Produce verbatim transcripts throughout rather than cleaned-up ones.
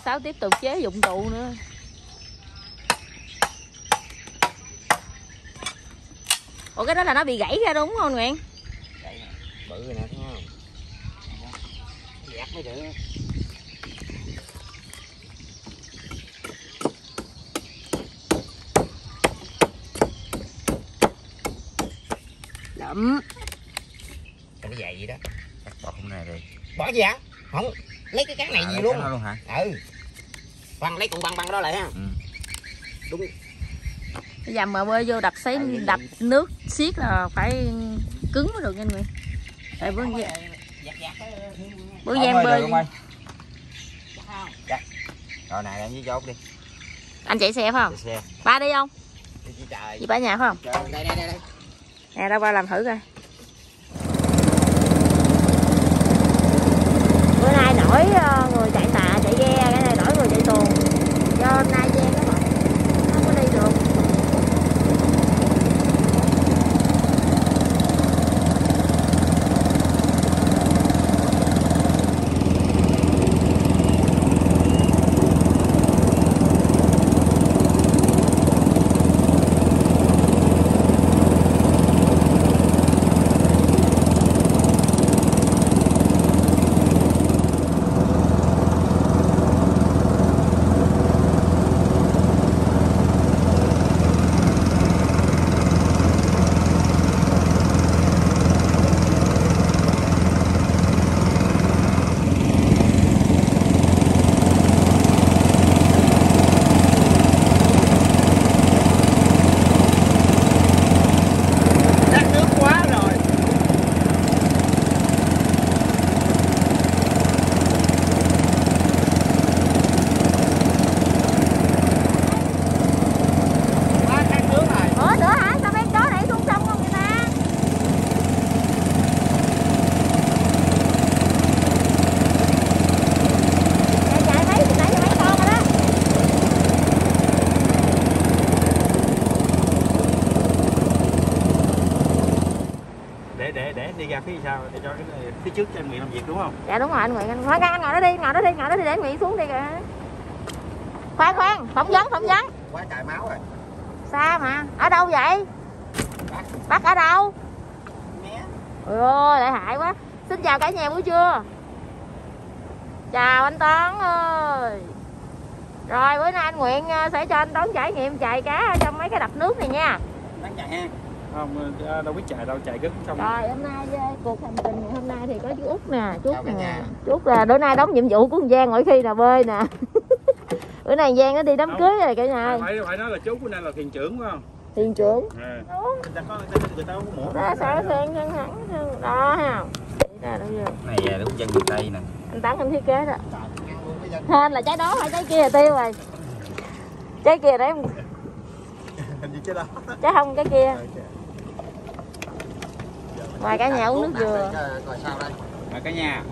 Sáu tiếp tục chế dụng cụ nữa. Ủa cái đó là nó bị gãy ra đúng không Nguyện? Gãy nè, bự rồi nè thấy không? Gạt mới được. Đậm. Cái nó dày vậy đó. Bỏ không này đi. Bỏ gì hả? Không, lấy cái cán này à, gì luôn. luôn hả? Ừ. Băng lấy con băng băng đó lại ha. Ừ. Đúng. Bây giờ mà bơi vô đập sấy đập nước xiết là phải cứng mới được nha Nguyện. Tại bữa giờ bữa Giang bơi. Dạ. Rồi này em với dốt đi. Anh chạy xe phải không? Chạy xe. Ba đi không? Đi chị trời. Chị ba nhà phải không? Trời, đây đây đây đây. Nè đâu ba làm thử coi. Bữa nay đổi người chạy tạ chạy ghe, cái này đổi người chạy xuồng. Do hôm nay Giang nó bận không có đi được. Đi ra phía sau để cho cái phía trước cho anh Nguyện làm việc đúng không? Dạ đúng rồi anh Nguyện, anh khoan anh ngồi đó đi, ngồi đó đi, ngồi đó đi để Nguyện xuống đi kìa. Khoan khoan, phỏng vấn, phỏng vấn. Quá trời máu rồi. Sao mà? Ở đâu vậy? Bắt. Bắt ở đâu? Mé. Ôi ôi, lại hại quá. Xin chào cả nhà buổi trưa. Chào anh Toán ơi. Rồi bữa nay anh Nguyện sẽ cho anh Toán trải nghiệm chài cá ở trong mấy cái đập nước này nha. Bán chạy ha. Không, đâu biết chạy đâu, chạy cứng xong. Rồi hôm nay cuộc hành trình ngày hôm nay thì có chú Út nè, chú Út nè. Chú Út là bữa nay đóng nhiệm vụ của Giang mỗi khi là bơi nè. Bữa nay Giang nó đi đám cưới rồi cả nhà. Phải phải nói là chú của anh là thuyền trưởng phải không? Thuyền trưởng. À. Đúng. Người ta có người ta có mổ. Đó sao sen thân hẳn đó ha. Đó đâu này là đúng dân miền Tây nè. Anh Tán anh thiết kế đó. Hên là trái đó hay trái kia là tiêu rồi. Trái kia đấy. Hình như trái đó. Trái không cái kia. Mời cả nhà uống nước dừa. Rồi sao đây? Mời cả nhà.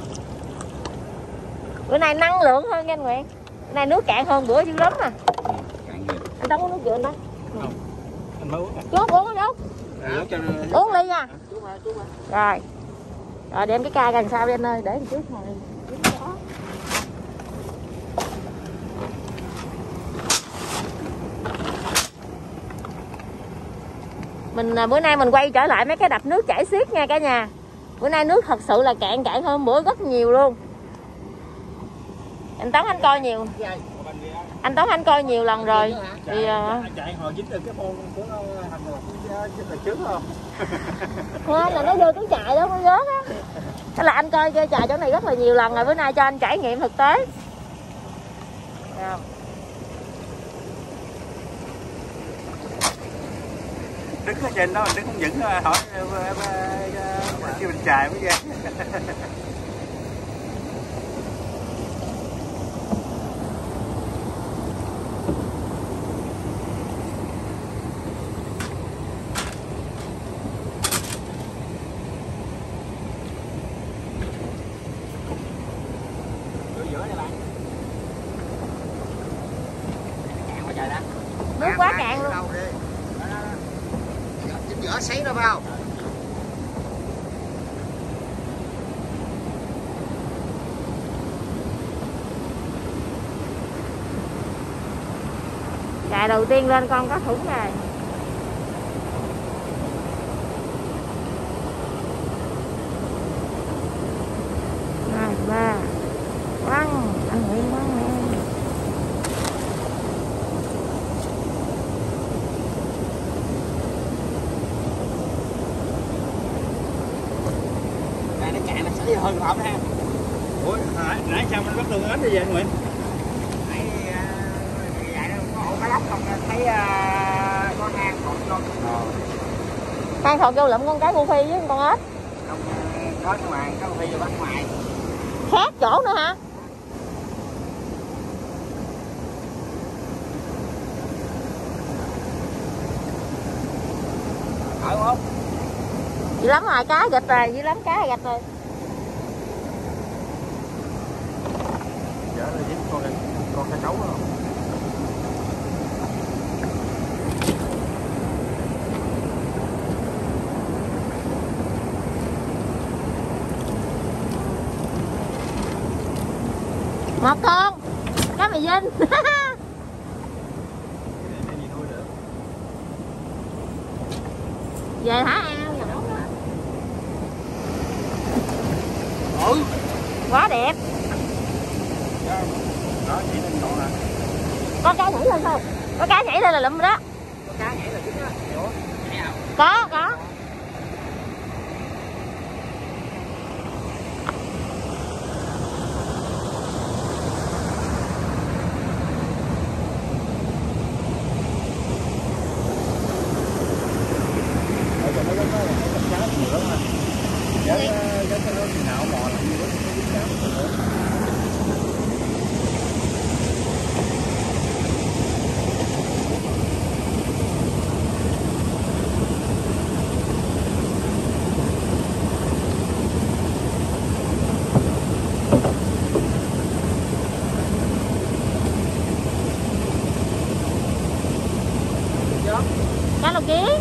Bữa nay năng lượng hơn nha anh Nguyện. Bữa nay nước cạn hơn bữa dữ lắm à. Ừ, cạn nhiều. Anh Tán uống nước dừa anh Tán. Không. Anh mới uống à? Chú uống không chú? À, cho... Uống ly nha. Chú ơi, chú ơi. Rồi. Rồi đem cái ca gần sau đi anh ơi, để trước ngồi. Mình bữa nay mình quay trở lại mấy cái đập nước chảy xiết nha cả nhà. Bữa nay nước thật sự là cạn cạn hơn bữa rất nhiều luôn. Anh Tấn anh coi nhiều. Anh Tấn anh coi nhiều lần rồi. Thì anh chạy hồi dính được cái môn của thành là dính là trước không? Không, là nó vô cái chạy đó nó rớt á. Thế là anh coi cái chạy chỗ này rất là nhiều lần rồi, bữa nay cho anh trải nghiệm thực tế. Nào. Đứng ở trên đó, đứng không vững hỏi kêu mình chạy mới ra. Nước quá cạn luôn. Chính giữa sấy nó vào. Ngày đầu tiên lên con có thủng rồi. Hai ba quăng anh Nguyễn quăng nè. Này nó chạy nó sẽ hơn hộp ha. Ủa nãy, nãy sao mình bắt đường ếch như vậy anh Nguyễn? Nãy vậy đó có ổ cá lóc không thấy uh, có hang còn con. Hang thọt vô lụm con cá gu phi với con ếch. Không có ngoài có phi vô bắt ngoài. Khác chỗ nữa hả? Ở không? Dữ lắm rồi, cá gịch rồi, dữ lắm cá gịch rồi. Dạ là dính con con cá trấu không? Một con cá mì vinh. Về thả ao nhỏ quá. Ừ. Quá đẹp. Đó chỉ lên con hả? Có cá nhảy lên không? Có cá nhảy lên là lụm rồi đó. Có cá nhảy là dính á. Ủa? Có, có. Cá lồng kiến.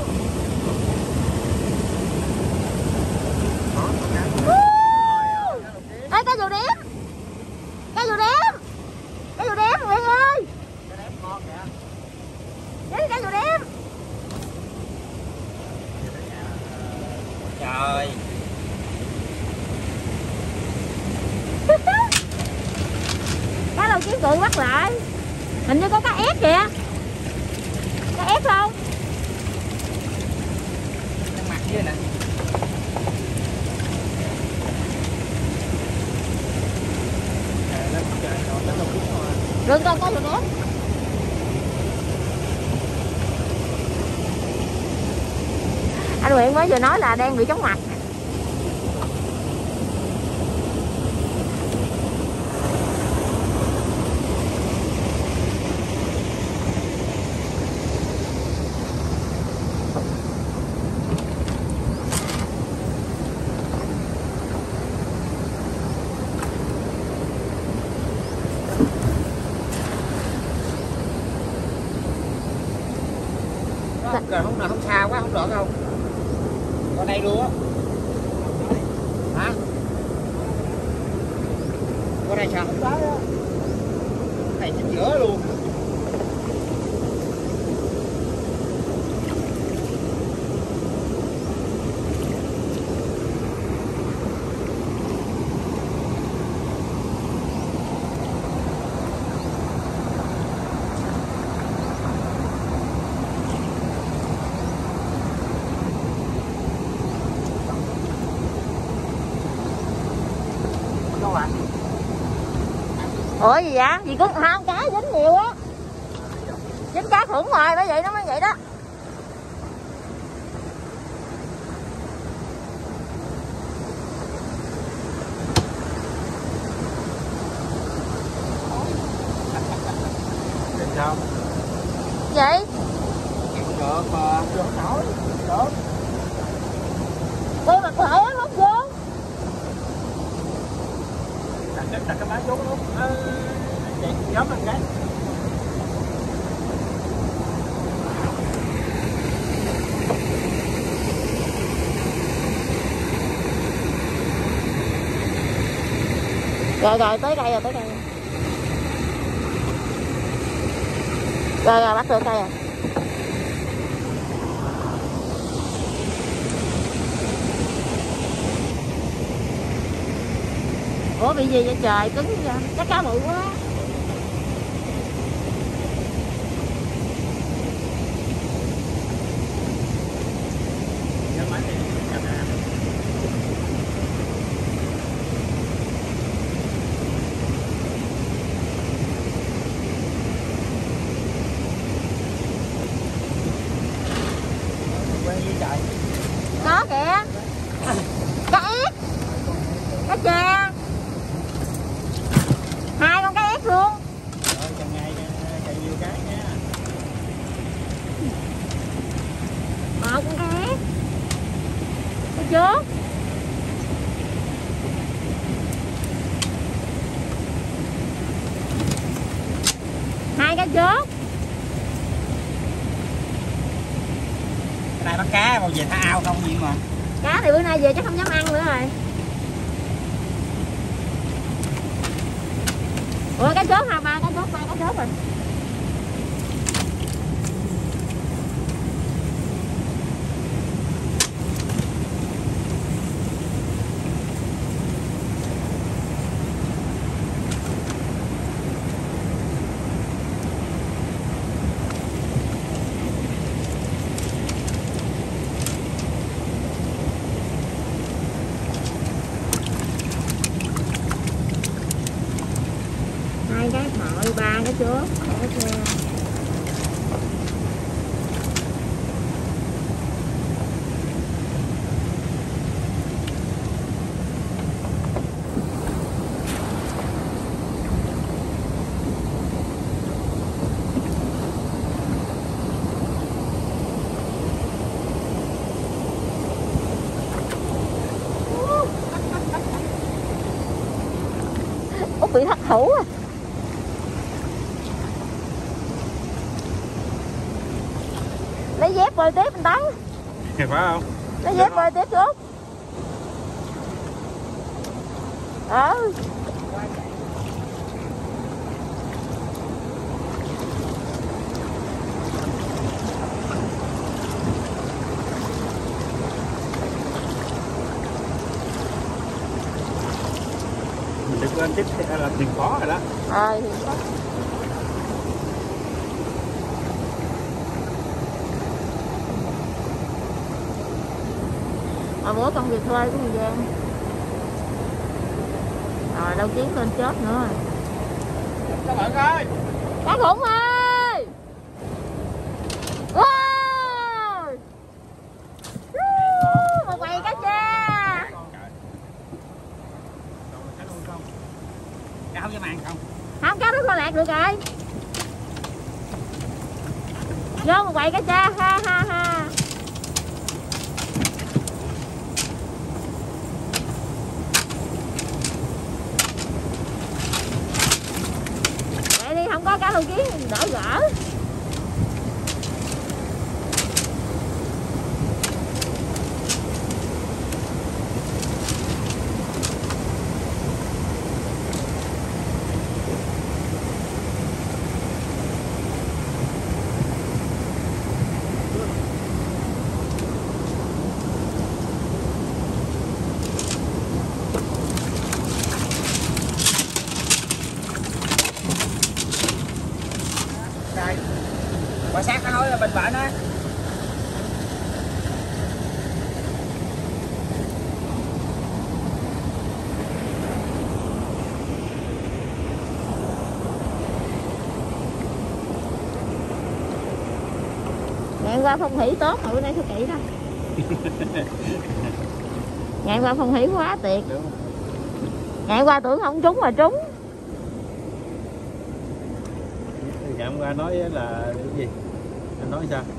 Ê, cá dù điếm. Cá dù điếm. Cá dù điếm Nguyễn ơi. Đấy, cá dù điếm. Trời. Cá lồng kiến cự bắt lại. Hình như có cá ép kìa. Cá ép không? Nó mặt dưới nè. Đừng con có dù điếm. Anh Nguyễn mới vừa nói là đang bị chóng mặt. Rồi không nào không xa quá không được không? Qua đây luôn á. Hả? Qua đây sao không tới á? Này chính giữa luôn. Ủa gì vậy? Gì có không cá dính nhiều á. Dính cá khủng rồi bởi vậy nó mới vậy đó. Để sao? Vậy? Được mà. Được nổi. Được. Quay mặt lại á, hốt vô. Đặt cái, đặt cái máy xuống luôn. À, vậy giống mình cái. Rồi rồi tới đây rồi tới đây. Rồi rồi bắt được cây à. Ủa bị gì vậy trời, cứng vậy? Chắc cá bự quá. Có kìa. Cá ép. Cá cha. Hai con cá ép luôn. Rồi càng ngày càng nhiều cái nha. Một con cá ép. Thấy chưa? Hai cá chốt. Cái này bắt cá bao giờ thả ao không gì mà. Cá thì bữa nay về chắc không dám ăn nữa rồi. Ủa cá chốt hả? Ba cá chốt, ba cá chốt rồi. Hai cái thỏi, ba cái chốt. Ok. Út bị thất thủ à. Lấy dép bơi tiếp anh Tấn. Phải không? Lấy dép bơi tiếp trước. Ừ. Mình được lên tiếp là thuyền phó rồi đó. Ờ thì có. Mà bữa công việc thuê của người Giang. Rồi đâu kiếm lên chết nữa. Các bạn ơi. Cá khủng ơi. Wow. Một quầy cá cha. Cá không dám ăn không? Không, cá đó con lạc được rồi. Vô một quầy cá cha, ha ha ha. Vậy đi, không có cá thu kiến đỡ gỡ. Đây. Quan sát nó nói bên bển á. Ngày qua phong thủy tốt mà bữa nay thôi kỵ đó. Ngày qua phong thủy quá tuyệt. Ngày qua tưởng không trúng mà trúng. Ngày hôm qua nói là cái gì? Anh nói sao?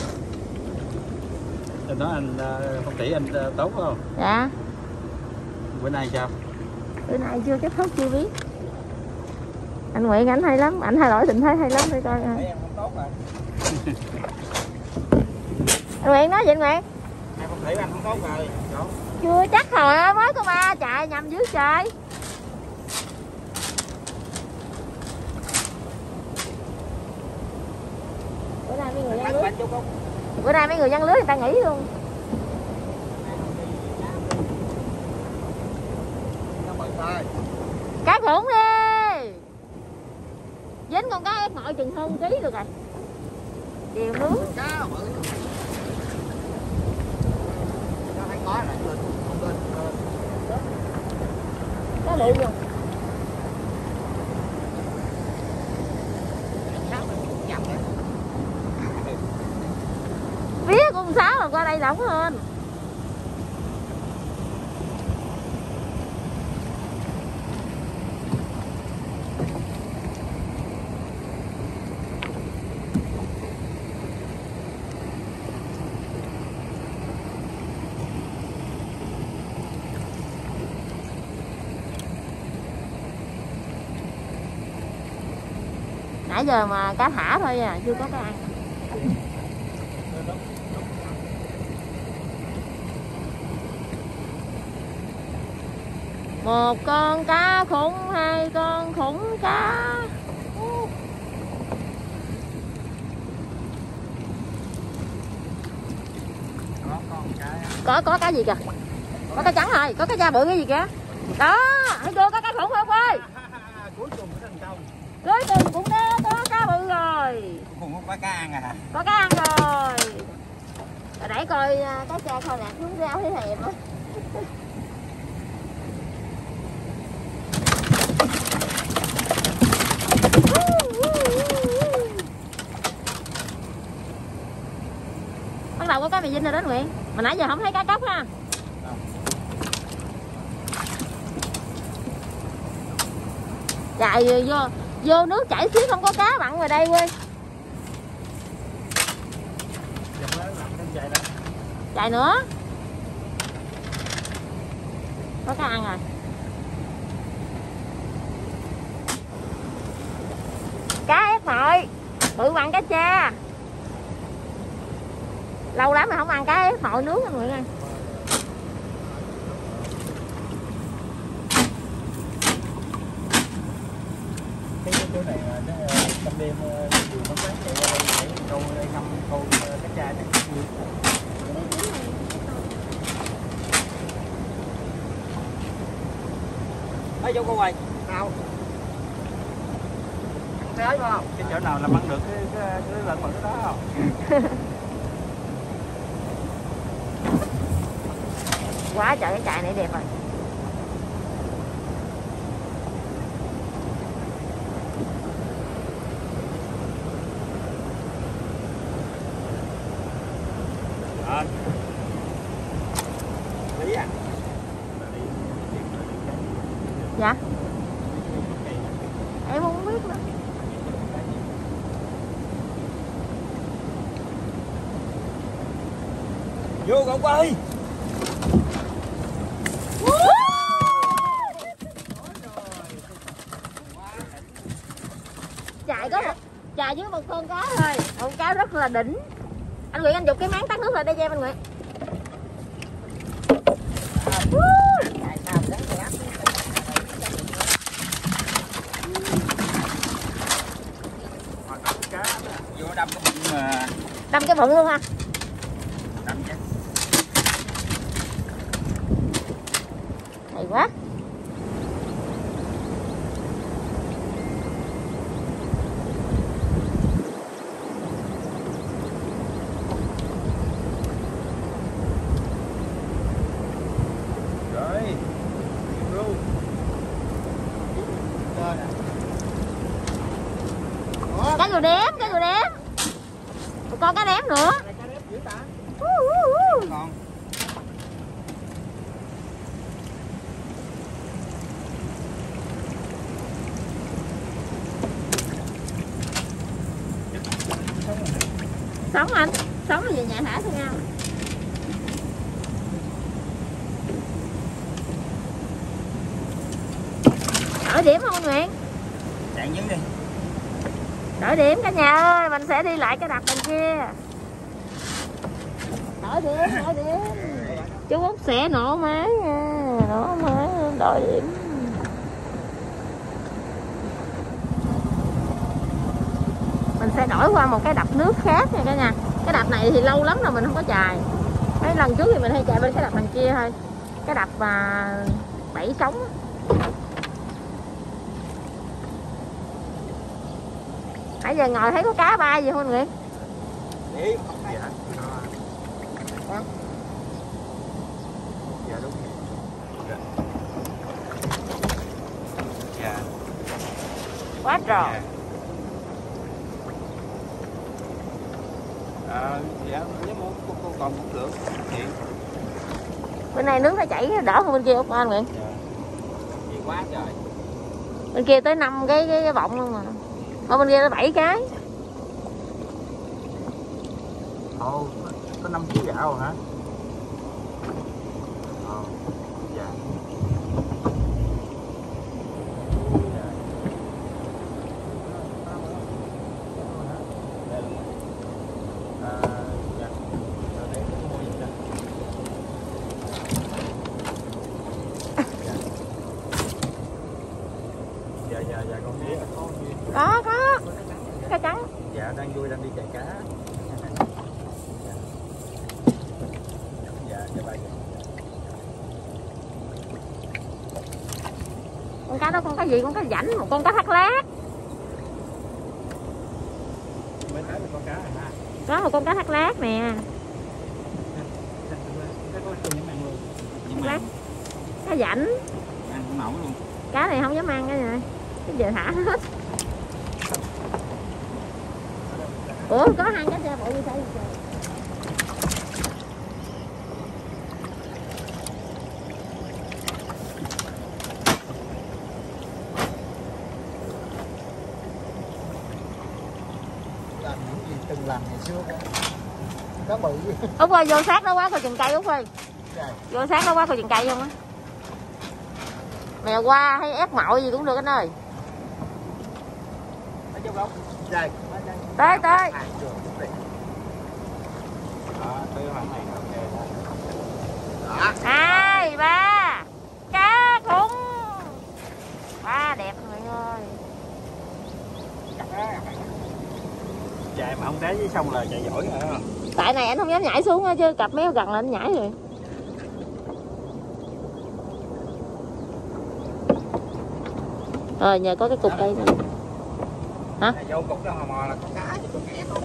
Anh nói anh phong thủy anh tốt không? Dạ. Bữa nay sao? Bữa nay chưa kết thúc chưa biết. Anh Nguyễn ảnh hay lắm, ảnh thay đổi tình thế hay lắm để coi. Thấy em không tốt rồi. Anh Nguyễn nói gì anh Nguyễn? Em phong thủy anh không tốt rồi. Đó. Chưa chắc hồi mới có ba chạy nhầm dưới trời. Bữa nay mấy người dân Bắn lưới. bắn chú Cúc. Bữa nay mấy người dân lưới người ta nghỉ luôn. Cá khủng đi. Dính con cá ép nội chừng hơn ký được rồi. Điều nướng. Cá bự. Nó thấy có lại lên, không lên. Cá bự luôn. Vía con sáu là qua đây lỏng hơn. Nãy giờ mà cá thả thôi à, chưa có cá ăn. Một con cá khủng, hai con khủng cá. Có con cá. Có có cá gì kìa? Có cá trắng rồi, có cá da bự cái gì kìa? Đó, thấy chưa, có cá khủng không ơi? Cuối cùng có thành công. Cuối cùng cũng đã có cá bự rồi. Cuối cùng có cá ăn à? Có cá ăn rồi. Rồi để coi cá cha thôi nè, xuống rau thấy thèm á. Bắt đầu có cá mì vinh rồi đó Nguyễn. Mà nãy giờ không thấy cá cóc ha. Chạy vô vô nước chảy xíu không có cá mặn rồi đây quê. Chạy nữa. Có cá ăn rồi. Cá ép nội bự bằng cá cha. Lâu lắm mà không ăn cá ép nội nướng anh Nguyễn ơi. Cái chỗ này nó trong đêm đường nó sáng chạy qua đây để câu ngâm câu cá cha này. Thấy chỗ cô ơi. Nào. Thấy phải không? Cái chỗ nào làm ăn được cái cái, cái lần bự đó không? Quá trời cái chài này đẹp rồi. À. Lý à? Dạ. Em không biết nữa. Vô cậu ơi. Chài có một chài với một con cá thôi, con cá rất là đỉnh. Anh Nguyễn anh giục cái máng tắt nước lại đây cho em anh Nguyễn. Vô đâm cái bụng mà. Đâm cái bụng luôn ha. Đâm chứ. Hay quá. Rồi. Luôn. Rồi nè. Cái rồi đếm, cái rồi đếm. Một con cá đếm nữa. Còn. Sống anh, sống là về nhà thả thôi nhau. Đổi điểm không Nguyễn? Chạy dưới đi. Đổi điểm cả nhà ơi, mình sẽ đi lại cái đặt bên kia. Đổi điểm, đổi điểm. Chú Út sẽ nổ máy nha, nổ máy, đổi điểm. Mình sẽ đổi qua một cái đập nước khác nha cả nhà. Cái đập này thì lâu lắm rồi mình không có chài. Mấy lần trước thì mình hay chài bên cái đập đằng kia thôi. Cái đập mà bảy sống. Nãy giờ ngồi thấy có cá bay gì không Nguyễn? Đi, không thấy hả? Đó. Dạ đúng. Dạ. Quá trời. Dạ. À, dạ, nếu muốn cô, cô còn cũng được. Chị. Bên này nước nó chảy đỡ hơn bên kia Út anh Nguyễn. Dạ. Gì quá trời. Bên kia tới năm cái cái, cái vọng luôn mà. Ở bên kia tới bảy cái. Ồ, có năm ký gạo rồi hả? Ồ, dạ. Dạ, dạ, dạ, con biết. Có, có. Cá trắng. Dạ, đang vui, đang đi chạy cá. Dạ, dạ, bye. Con cá đó con cá gì? Con cá rảnh, một con cá thác lát. Mới thấy được con cá rồi ha. Có một con cá thác lát nè. Lát. Cá rảnh. Ăn cũng nổi luôn. Cá này không dám ăn cái này. Cái giờ thả hết. Ủa có hai cá tre bự như sao vậy? Làm những gì từng làm ngày xưa đó. Cá bự. Út ơi vô sát nó quá coi chừng cây Út ơi. Dạ. Vô sát nó quá coi chừng cây không á. Mèo qua hay ép mạo gì cũng được anh ơi. Ở trong góc. Dài. Tới tới. Đó, tới khoảng này ok. Đó. Hai ba. Cá khủng. Quá đẹp mọi người ơi. Chạy mà không té dưới sông là chạy giỏi rồi đó. Tại này anh không dám nhảy xuống á chứ cặp méo gần là anh nhảy rồi. Rồi nhờ có cái cục cây này. Hả? Vô cục đó mò mò là con cá chứ con cá không.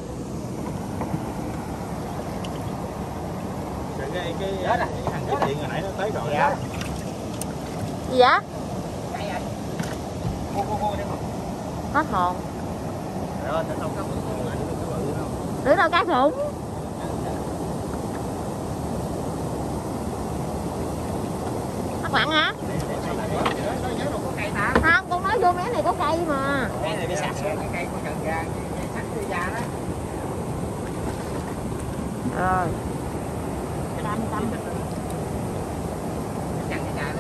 Cái cái cái cái thằng cái điện hồi nãy nó tới rồi Dạ. đó. Gì vậy? Cây anh. Cô cô cô đấy không? Hết hồn. Rồi nó không có bự lại được cái bự đâu. Đứa đâu cá khủng. Bắt lặn hả? Không, con nói vô mé này có cây mà. Cái này đi sạch cái cây con cần ra, cái sạch đi ra đó. Rồi. Cam cam. Chặn cái ra đó.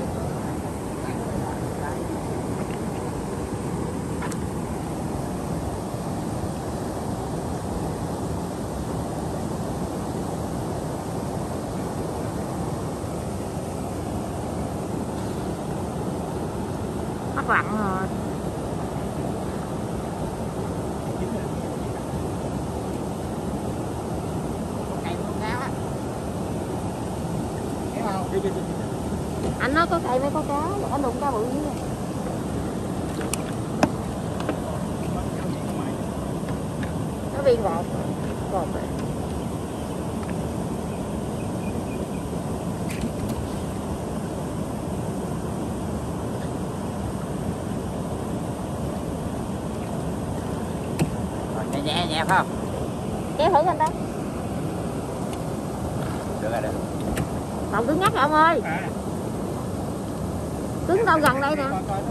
Bắt lặn rồi. Cây con cá á. Hiểu không? Anh nói có cây mới có cá, anh đụng cá bự dưới. Nó viên bột. Bột rồi. Nhẹ nhẹ nhẹ phải không? Kéo thử anh ta. Được rồi, được. Còn cứng nhắc rồi ông ơi. Cứng đâu gần đây nè.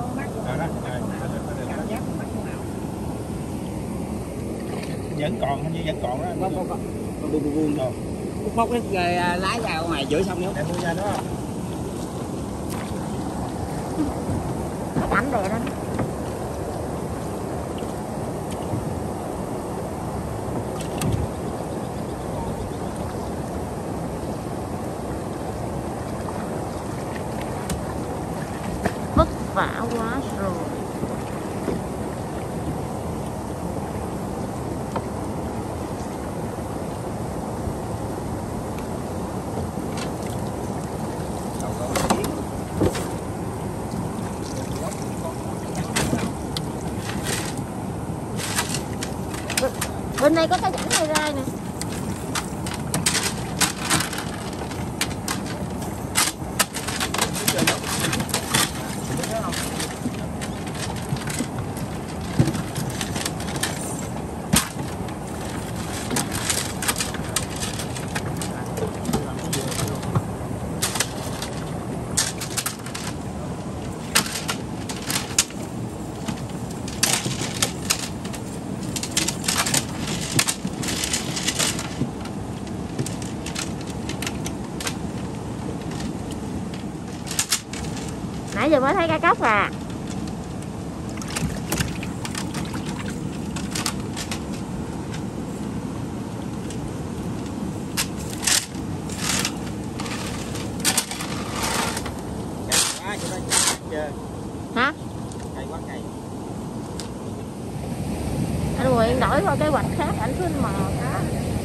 Vẫn còn, hình như vẫn còn đó. Con con con. Con buông buông rồi. Móc cái lái ra ngoài giữa sông nữa. Để mua ra đó. Cái cảnh đè đó. Vất vả quá rồi. Bên đây có cái rãnh này ra nè. Nãy giờ mới thấy cá cóc à. Hả? Cây quá cây. Anh Nguyễn đổi qua cái hoạch khác, anh cứ mò cá.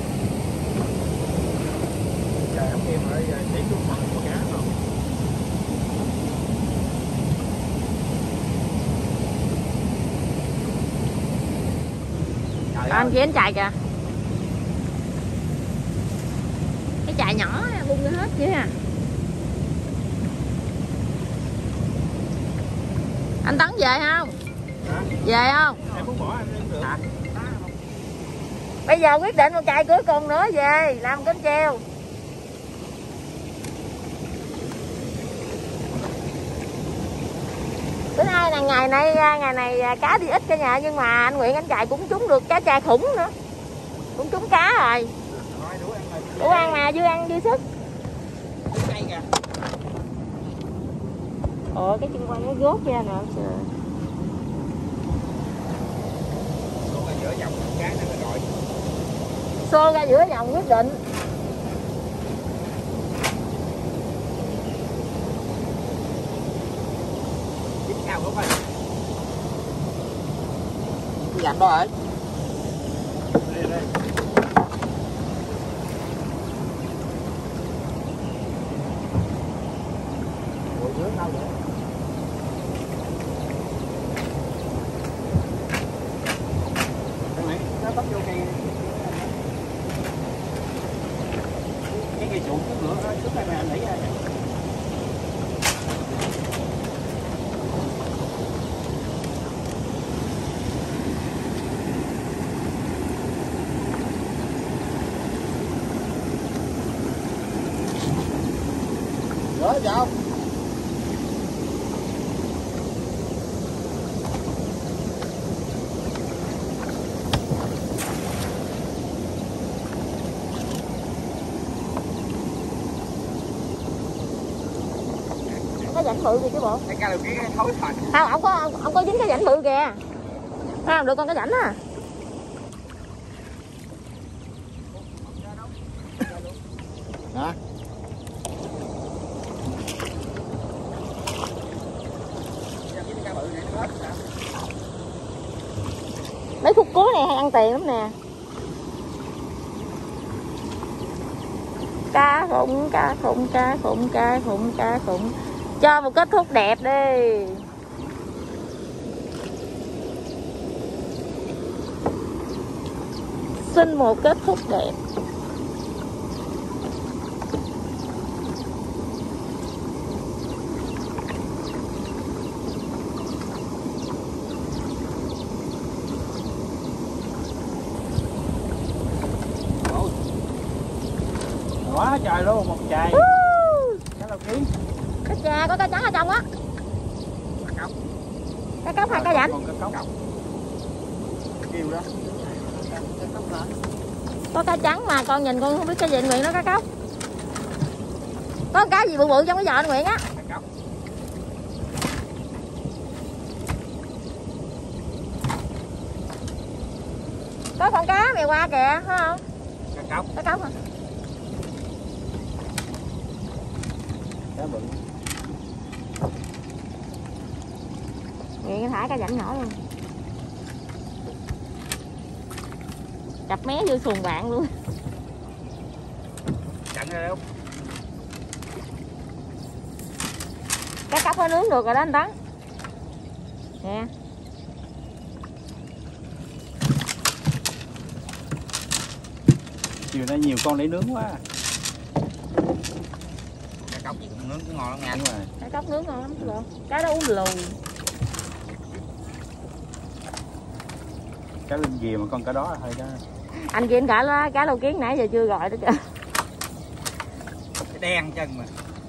Trời không em ơi, chỉ xuống mò của cá không. Anh kia anh chạy kìa. Cái chạy nhỏ bung ra hết chứ à. Anh Tấn về không? Hả? Về không? Em muốn bỏ anh lên được. Hả? Bây giờ quyết định một chạy cuối cùng nữa về làm cánh treo. Bữa nay là ngày nay ngày này cá đi ít cả nhà, nhưng mà anh Nguyễn anh chạy cũng trúng được cá tra khủng nữa, cũng trúng cá rồi. Đủ ăn mà, dư ăn dư sức. Ồ, cái chân quay nó gốt ra nè. Xô ra giữa dòng cá nó rồi. Xô ra giữa dòng quyết định. Cao không ơi. Cái dặn đó rồi. Đây đây. Ủa dưới đâu vậy? Nó bắt vô cây. Cái cây trụ trước nữa, trước này mày lấy ra. Rồi chào. Cái rãnh bự kìa chứ bộ. Cái ca được cái thối thôi. Không, ông có ông, ông có dính cái rãnh bự kìa. Thấy không, được con cái rãnh á. Hả? Mấy phút cuối này hay ăn tiền lắm nè. Cá khủng, cá khủng, cá khủng, cá khủng, cá khủng. Cho một kết thúc đẹp đi. Xin một kết thúc đẹp. Quá trời luôn, một chài. Cá lầu ký. Cá trà có cá trắng ở trong á. Cá cóc. Cá cóc hay cá rãnh? Còn cá cóc. Kêu đó. Cá cóc lên. Có cá trắng mà con nhìn con không biết cái gì anh Nguyễn, nó cá cóc. Có cá gì bự bự trong cái giò anh Nguyễn á. Cá cóc. Có con cá mè qua kìa, phải không? Cá cóc. Cá cóc hả? Cá bự. Nguyễn thả cá rãnh nhỏ luôn. Chập mé vô xuồng bạn luôn. Chặn ra không? Cá cóc nó nướng được rồi đó anh Tấn. Nè. chiều nay nhiều con để nướng quá. Cá cóc gì cũng nướng cũng ngon lắm nha. Đúng rồi. Cá cóc nướng ngon lắm chứ bộ. Cá đó uống lùi. Cá linh gì mà con cá đó thôi đó. Anh kia cả lá cá lâu kiến nãy giờ chưa gọi đó kìa. Cái đen chân mà.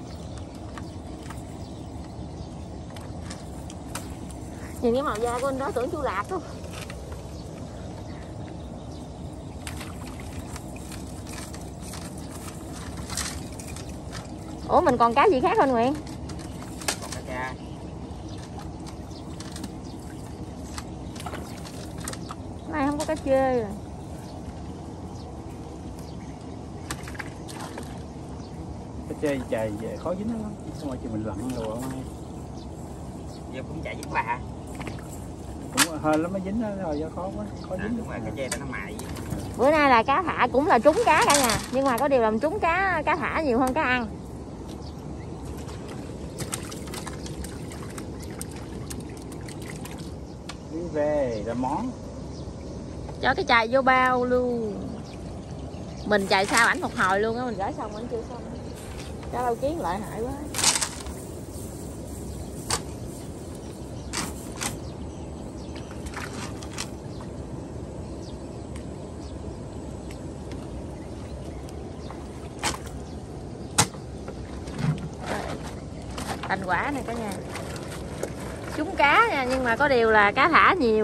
Nhìn cái màu da của anh đó tưởng chú Lạc luôn. Ủa mình còn cá gì khác không Nguyễn? Còn cá cha. Này không có cá chê rồi. Cá chê chày về khó dính lắm. Xong rồi chiều mình lặn rồi không ai. Giờ cũng chạy dính bà. Cũng hên lắm mới dính đó rồi, do khó quá, khó À, dính. đúng rồi, cá chê nó mại. Bữa nay là cá thả cũng là trúng cá cả nhà, nhưng mà có điều làm trúng cá cá thả nhiều hơn cá ăn. Đi về là món. Cho cái chài vô bao luôn. Mình chạy sao ảnh một hồi luôn á, mình gửi xong ảnh chưa xong. Cá lâu kiến lợi hại quá. Thành quả này cả nhà. Trúng cá nha, nhưng mà có điều là cá thả nhiều.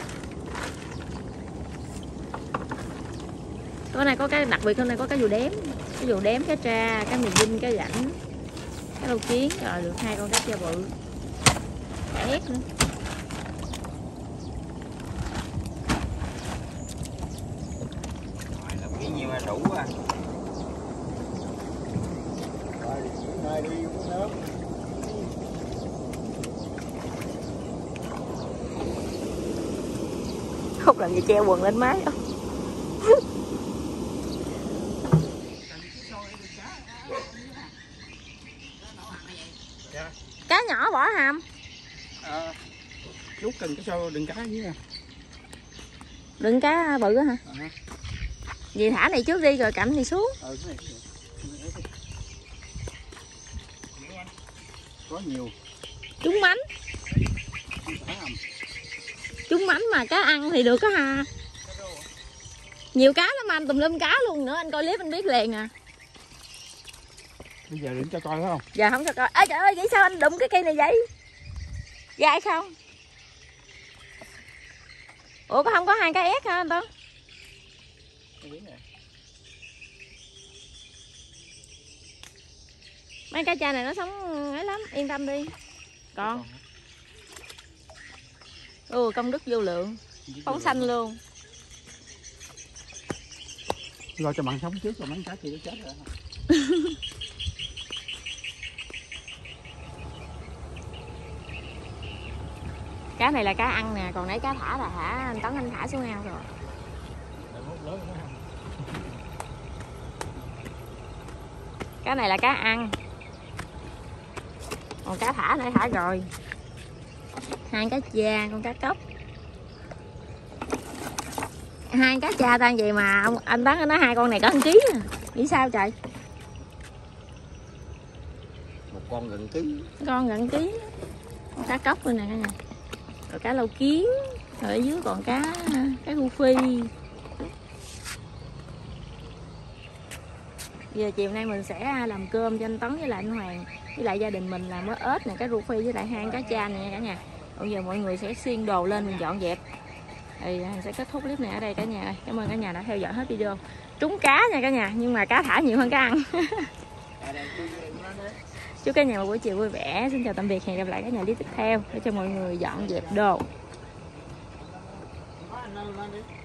Cái này có cái đặc biệt, hôm nay có cái dù đếm, cái dù đếm, cá tra, cá mì vinh, cá rảnh, cá lâu kiến, rồi được hai con cá cha bự, cá ép nữa. Rồi, lâu kiến nhiêu đủ á. Rồi, đi uống nước. Không làm gì treo quần lên mái đâu. Cá nhỏ bỏ hàm. À, lúc cần cái xô đừng cá với nè. Đừng cá bự á hả? À. Vậy thả này trước đi rồi cạnh thì xuống. Ừ, cái này. Có nhiều. Trúng mánh. Trúng mánh mà cá ăn thì được á hà. Nhiều cá lắm anh, tùm lum cá luôn nữa, anh coi clip anh biết liền à. Bây giờ đừng cho coi phải không? Giờ không cho coi. Ê trời ơi, vậy sao anh đụng cái cây này vậy? Gai không? Ủa có không có hai cái ép hả anh Tuấn? Mấy cá cha này nó sống ấy lắm, yên tâm đi. Còn ừ, công đức vô lượng, phóng sanh luôn. Lo cho bạn sống trước rồi mấy cá kia nó chết rồi. Cá này là cá ăn nè, còn nãy cá thả là thả anh Tấn anh thả xuống ao rồi. Cá này là cá ăn, còn cá thả nãy thả rồi. Hai cá cha, con cá cốc. Hai cá cha tan gì mà ông anh Tấn nói hai con này có một ký à. Nghĩ sao trời? Một con gần ký. Con gần ký. Con cá cốc nữa nè cả nhà. Rồi cá lâu kiến, rồi ở dưới còn cá cá hu phi. Giờ chiều nay mình sẽ làm cơm cho anh Tấn với lại anh Hoàng, với lại gia đình mình làm mớ ếch nè, cá ru phi với lại hai cá cha nè cả nhà. Bây giờ mọi người sẽ xiên đồ lên mình dọn dẹp. Thì mình sẽ kết thúc clip này ở đây cả nhà ơi. Cảm ơn cả nhà đã theo dõi hết video. Trúng cá nha cả nhà, nhưng mà cá thả nhiều hơn cá ăn. Chúc cả nhà một buổi chiều vui vẻ. Xin chào tạm biệt, hẹn gặp lại cả nhà clip tiếp theo để cho mọi người dọn dẹp đồ.